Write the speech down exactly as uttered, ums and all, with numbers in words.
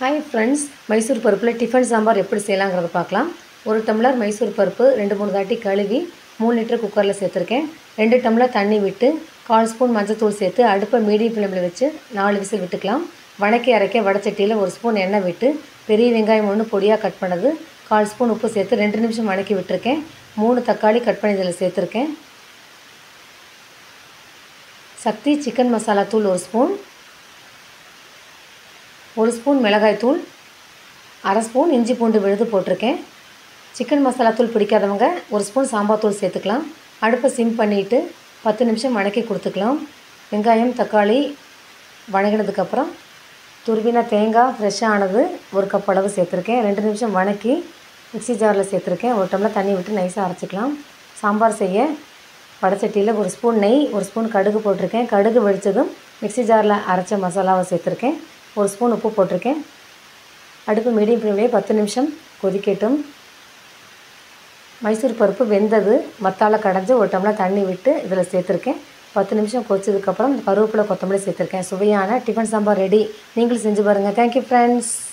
High friends Mysore परुप्पुல tiffin sambar எப்படி செய்யலாம்ங்கறத பார்க்கலாம்। ஒரு டம்ளர் மைசூர் பருப்பு ரெண்டு மூணு தாட்டி கழுவி மூணு லிட்டர் குக்கர்ல சேர்த்திருக்கேன்। ரெண்டு டம்ளர் தண்ணி விட்டு கால் ஸ்பூன் மஞ்சள் தூள் சேர்த்து அடுப்பை மீடியம் ஃப்ளேம்ல வச்சு நாலு விசில் விட்டுக்கலாம்। வணக்கி அரைக்க வடச்சட்டியில ஒரு ஸ்பூன் எண்ணெய் விட்டு பெரிய வெங்காயம் ஒன்று பொடியா கட் பண்ணது கால் ஸ்பூன் உப்பு சேர்த்து ரெண்டு நிமிஷம் வணக்கி விட்டுருக்கேன்। மூணு தக்காளி கட் பண்ணி இதல சேர்த்திருக்கேன்। சக்தி சிக்கன் மசாலா தூள் ஒரு ஸ்பூன், ஒரு ஸ்பூன் மிளகாய் தூள், அரை ஸ்பூன் இஞ்சி பூண்டு விழுது போட்டுருக்கேன்। சிக்கன் மசாலா தூள் பிடிக்காதவங்க ஒரு ஸ்பூன் சாம்பார் தூள் சேர்த்துக்கலாம்। அடுப்பை சிம் பண்ணிட்டு பத்து நிமிஷம் வணக்கி கொடுத்துக்கலாம்। வெங்காயம் தக்காளி வணங்கினதுக்கு அப்புறம் துருவின தேங்காய் ஃப்ரெஷ்ஷாக ஆனது ஒரு கப் அளவு சேர்த்துருக்கேன்। ரெண்டு நிமிஷம் வணக்கி மிக்ஸி ஜாரில் சேர்த்துருக்கேன்। ஒரு டம்ளர் தண்ணி விட்டு நைஸாக அரைச்சிக்கலாம்। சாம்பார் செய்ய வடச்சட்டியில் ஒரு ஸ்பூன் நெய் ஒரு ஸ்பூன் கடுகு போட்டிருக்கேன்। கடுகு வெடித்ததும் மிக்ஸி ஜாரில் அரைச்ச மசாலாவை சேர்த்துருக்கேன்। ஒரு ஸ்பூன் உப்பு போட்டிருக்கேன்। அடுப்பு மீடியம் ஃப்ளேம்லேயே பத்து நிமிஷம் கொதிக்கட்டும்। மைசூர் பருப்பு வெந்தது மத்தால கடைஞ்சி ஒரு டம்ளர் தண்ணி விட்டு இதில் சேர்த்துருக்கேன்। பத்து நிமிஷம் கொதிச்சதுக்கப்புறம் கருவேப்பிலை கொத்தமல்லி சேர்த்துருக்கேன்। சுவையான டிஃபன் சாம்பார் ரெடி। நீங்களும் செஞ்சு பாருங்கள்। Thank you friends.